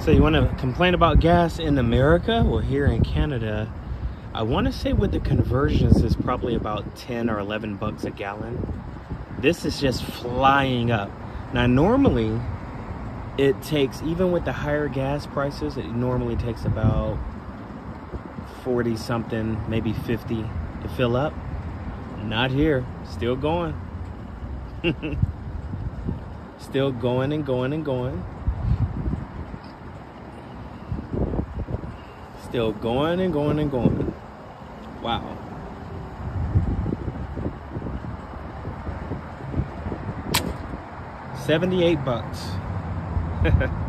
So you want to complain about gas in America? Well, here in Canada, I want to say with the conversions is probably about 10 or 11 bucks a gallon. This is just flying up. Now normally it takes, even with the higher gas prices, it normally takes about 40 something, maybe 50 to fill up. Not here. Still going. Still going and going and going. Still going and going and going. Wow. $78.